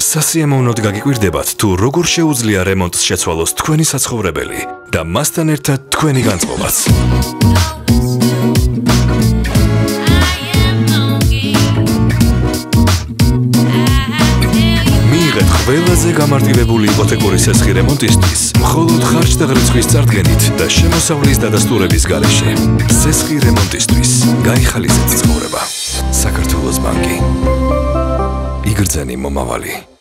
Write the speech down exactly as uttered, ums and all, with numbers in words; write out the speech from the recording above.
სასიამოვნოდ გაგიკვირდებათ თუ როგორ შეუძლია რემონტს შეცვალოს თქვენი საცხოვრებელი და მასთან ერთად თქვენი განწყობაც. მიიღეთ ყველაზე გამარტივებული იპოთეკური სესხი რემონტისთვის მხოლოდ ხარჯ-დაღრიცხვის წარდგენით და შემოსავლის დადასტურების გარეშე. სესხი რემონტისთვის გაიხალისეთ ცხოვრება. საქართველოს ბანკი. იგრძენი მომავალი.